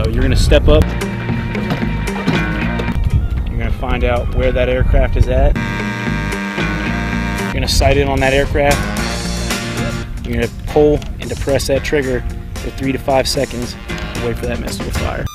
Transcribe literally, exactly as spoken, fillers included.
So you're gonna step up, you're gonna find out where that aircraft is at, you're gonna sight in on that aircraft, you're gonna pull and depress that trigger for three to five seconds and wait for that missile to fire.